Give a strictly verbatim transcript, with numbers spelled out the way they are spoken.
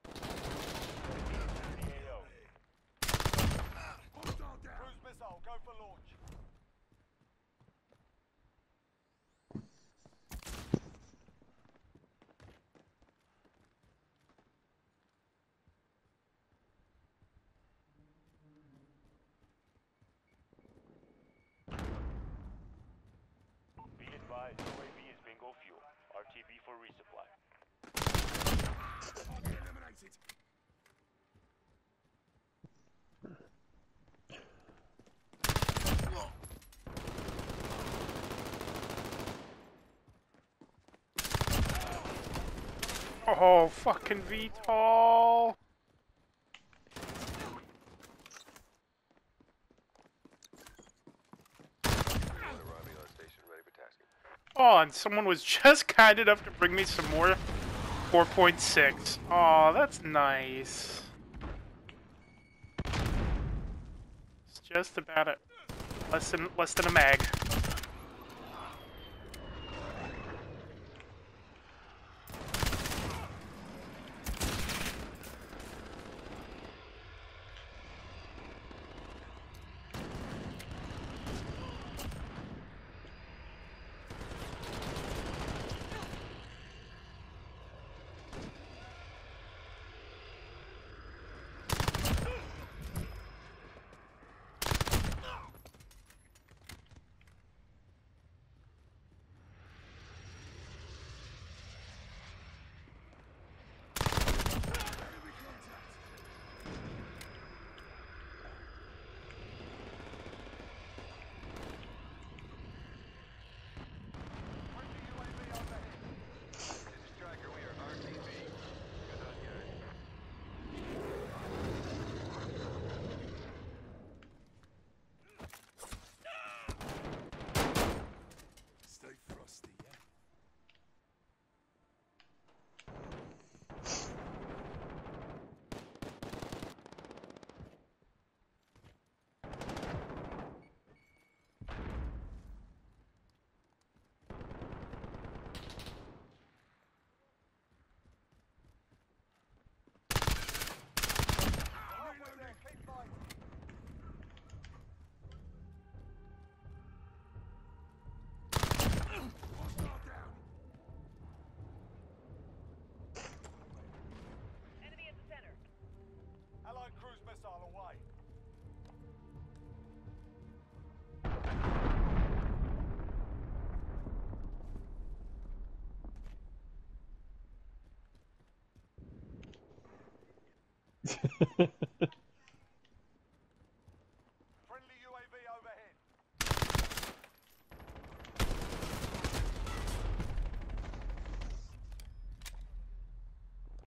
Cruise missile, go for launch. Be advised, U A V is bingo fuel. R T B for resupply. Eliminated. Oh, fucking V TOL! Oh, and someone was just kind enough to bring me some more four point six. Oh, that's nice. It's just about it. Less than less than a mag. Stay frosty, yeah? Halfway there, keep fighting. Hostile down. Enemy at the center. Allied cruise missile away.